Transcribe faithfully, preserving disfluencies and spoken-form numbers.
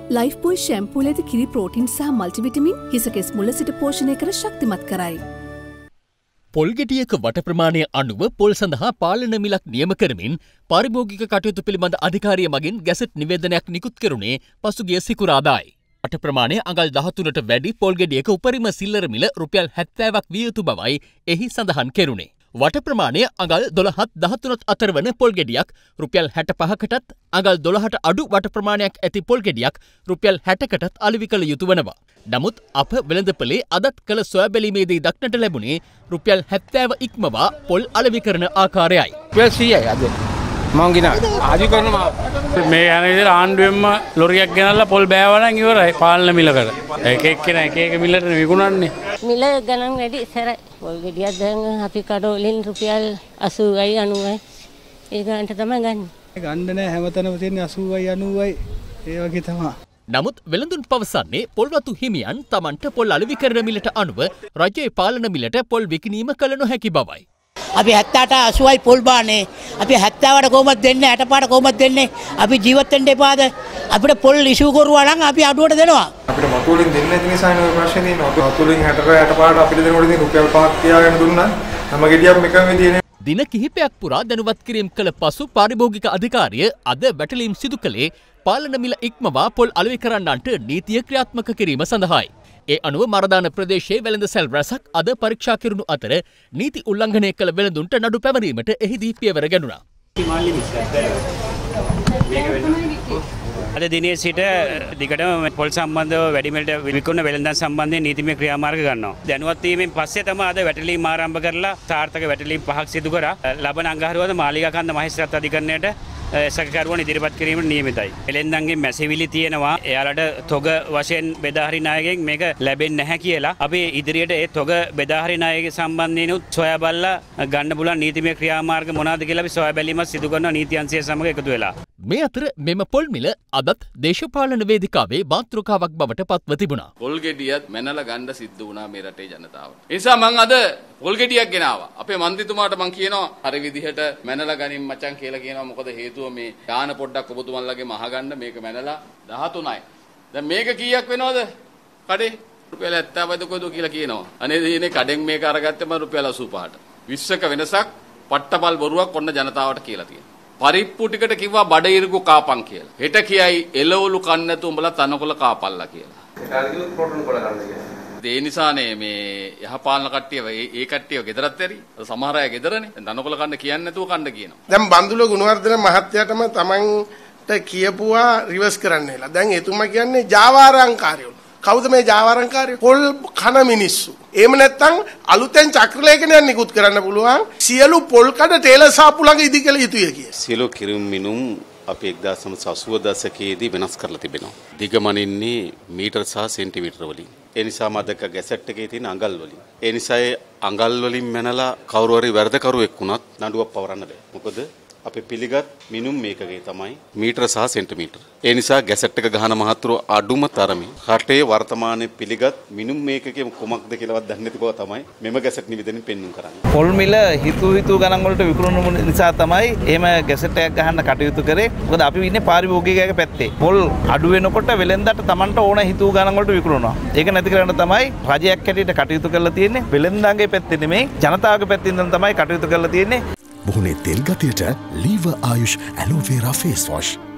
Life බොයි ෂැම්පූල ඇති කිරි protein සහ මල්ටිවිටමින් හිසකෙස් මුල සිට පෝෂණය කර ශක්තිමත් කරයි. පොල් ගෙඩියක වට ප්‍රමාණය අනුව පොල් සඳහා පාලන මිලක් නියම කරමින් පාරිභෝගික කටයුතු පිළිබඳ අධිකාරිය මගින් ගැසට් නිවේදනයක් නිකුත් කෙරුණේ පසුගිය සිකුරාදායි. වට ප්‍රමාණය අඟල් දහතුනට වැඩි පොල් ගෙඩියක උපරිම සිල්ලර මිල රුපියල් හැත්තෑවක් විය යුතු බවයි එහි සඳහන් කෙරුණේ. වට ප්‍රමාණය අඟල් දොළහත් දහතුනත් අතර වන පොල් ගෙඩියක් රුපියල් හැට පහකටත් අඟල් දොළහට අඩු වට ප්‍රමාණයක් ඇති පොල් ගෙඩියක් රුපියල් හැටකටත් අලෙවි කළ යුතු වනවා. නමුත් අප වෙළඳපොලේ අදත් කළ සොයා බැලීමේදී දක්නට ලැබුණේ රුපියල් හැත්තෑව ඉක්මවා පොල් අලෙවි කරන ආකාරයයි. රුපියල් සීයයි අද මං ගෙනා ආදි කරනවා මේ යන විදිහට ආණ්ඩුවෙන්ම ලොරියක් ගෙනල්ලා පොල් බෑවනම් ඉවරයි පාලන මිලකට. එක එක්කෙනා එක එක මිලට විකුණන්නේ. මිල ගණන් වැඩි ඉස්සරයි. පොල් ගෙඩියක් දැන් අපි කඩෝලින් රුපියල් අසූවයි අනූවයි ඒ ගානට තමයි ගන්න. ගන්න නෑ හැමතැනම තියෙන්නේ අසූවයි අනූවයි ඒ වගේ තමයි. නමුත් වෙළඳුන් පවසන්නේ පොල්වතු හිමියන් තමන්ට පොල් අලෙවි කරන මිලට අනුව රජයේ පාලන මිලට පොල් විකිණීම කළ නොහැකි බවයි. අපි හැත්තෑට අසූවයි පොල් බානේ. අපි හැත්තෑවට කොහොමද දෙන්නේ? හැටපාට කොහොමද දෙන්නේ? අපි ජීවත් වෙන්න එපාද? අපිට පොල් ඉෂුව කරුවා නම් අපි අඩුවට දෙනවා. අපිට මතුවලින් දෙන්නේ නැති නිසා නේ ප්‍රශ්නේ තියෙන්නේ. අපි මතුවලින් හැටට හැටපාට අපිට දෙනකොට ඉතින් රුපියල් පහක් තියාගෙන දුන්නා. හැම ගෙඩියක්ම එකම විදිහේ. දින කිහිපයක් පුරා දැනුවත් කිරීම කළ පසු පාරිභෝගික අධිකාරිය අද වැටලීම් සිදු කළේ පාලන මිල ඉක්මවා පොල් අලෙවි කරන්නන්ට නීතිය ක්‍රියාත්මක කිරීම සඳහායි. ඒ අනුව මරදාන ප්‍රදේශයේ වෙළඳ සැල් රැසක් අද පරීක්ෂා කෙරුණු අතර නීති උල්ලංඝනය කළ වෙළඳුන්ට නඩු පැවරීමට එහිදී පියවර ගැනුණා. අද දිනේ සිට දිගටම පොල් සම්බන්ධව වැඩිමෙලට විකුණන වෙළඳන් සම්බන්ධයෙන් නීතිමය ක්‍රියාමාර්ග ගන්නවා. දැනුවත් වීමෙන් පස්සේ තමයි අද වැටලීම් ආරම්භ කරලා සාර්ථක වැටලීම් පහක් සිදු කරා. ලබන අඟහරුවාදා මාලිගාකන්ද මහේස්ත්‍රාත් අධිකරණයට සැකකරුවන් ඉදිරිපත් කිරීමට නියමිතයි. වෙළෙන්දන්ගේ මැසිවිලි තියෙනවා. එයාලට තොග වශයෙන් බෙදාහරි නායකයෙක් මේක ලැබෙන්නේ නැහැ කියලා. අපි ඉදිරියට ඒ තොග බෙදාහරි නායකයෙක් සම්බන්ධයෙන් උත් සොයා බලලා ගන්න පුළුවන් නීතිමය ක්‍රියාමාර්ග මොනවාද කියලා අපි සොයා බැලීමක් සිදු කරනවා නීති අංශය සමග එකතු වෙලා. මේ අතර මෙම පොල් මිල අදත් දේශපාලන වේදිකාවේ මාතෘකාවක් බවට පත්ව තිබුණා. පොල් ගෙඩියත් මැනලා ගන්න සිද්ධ වුණා මේ රටේ ජනතාවට. ඒ නිසා මම අද පොල් ගෙඩියක් ගෙනාවා. අපේ මන්ත්‍රීතුමාට මම කියනවා හරි විදිහට මැනලා ගනින් මචං කියලා කියනවා. මොකද හේතුව මේ යාන පොඩ්ඩක් ඔබතුමන්ලගෙම අහගන්න මේක මැනලා දහතුනයි. දැන් මේක කීයක් වෙනවද? කඩේ රුපියල් හැත්තෑවද කොයිද කියලා කියනවා. අනේ දිනේ කඩෙන් මේක අරගත්තම රුපියල් අසූපහට. විස්සක වෙනසක් පට්ටපල් බොරුවක් ඔන්න ජනතාවට කියලා තියෙනවා. පරිප්පු ටිකට කිව්වා බඩ ඉරුකු කාපන් කියලා. හෙට කියයි එළවලු කන්න නැතු උඹලා තනකොළ කාපල්ලා කියලා. ඒකට කිව්වොත් ප්‍රෝටීන් කොළ ගන්න කියලා. ඒ නිසානේ මේ යහපාලන කට්ටිය ඒ කට්ටියව ගෙදරත් ඇරි. සමහර අය ගෙදරනේ. දැන් තනකොළ කන්න කියන්නේ නැතුව කන්න කියනවා. දැන් බන්දුල ගුණවර්ධන මහත්තයාටම තමන්ට කියපුවා රිවර්ස් කරන්නයිලා. දැන් එතුමා කියන්නේ ජාවාරංකාරයෝ. කවුද මේ ජාවාරංකාරයෝ? පොල් කන මිනිස්සු. එහෙම නැත්නම් අලුතෙන් චක්‍රලේඛනයක් නිකුත් කරන්න පුළුවන් සියලු පොල් කඩ ටේලර් සාප්පු ළඟ ඉදිකල යුතුය කිය. සියලු කිරුම් මිනුම් අපි එක්දාස් නවසිය අසූව දශකයේදී වෙනස් කරලා තිබෙනවා. දිගමනින්නේ මීටර් සහ සෙන්ටිමීටර වලින්. ඒ නිසා මදක ගැසට් එකේ තියෙන අඟල් වලින්. ඒ නිසා ඒ අඟල් වලින් මැනලා කවුරු හරි වැරදකරුවෙක් වුණත් නඩුවක් පවරන්න බෑ. මොකද අපි පිළිගත් මිනුම් මේකගේ තමයි මීටර සහ සෙන්ටිමීටර. ඒ නිසා ගැසට් එක ගහන මහතුරු අඩුම තරමේ රටේ වර්තමානයේ පිළිගත් මිනුම් මේකකේ කුමක්ද කියලාවත් දන්නේ නැති බව තමයි මෙම ගැසට් නිවේදනයෙන් පෙන්වන්න කරන්නේ. පොල් මිල හිතු හිතු ගණන් වලට විකුණන නිසා තමයි එහෙම ගැසට් එකක් ගහන්න කටයුතු කරේ. මොකද අපි ඉන්නේ පාරිභෝගිකයාගේ පැත්තේ. පොල් අඩු වෙනකොට වෙලෙන්දට Tamanට ඕන හිතු ගණන් වලට විකුණනවා. ඒක නැති කරන්න තමයි රජයක් හැටියට කටයුතු කරලා තියෙන්නේ. වෙලෙන්දාගේ පැත්තේ නෙමෙයි ජනතාවගේ පැත්තෙන් තමයි කටයුතු කරලා තියෙන්නේ. මුහුණේ තෙල් ගතියට ලීව ආයුෂ් ඇලෝවේරා ෆේස් වොෂ්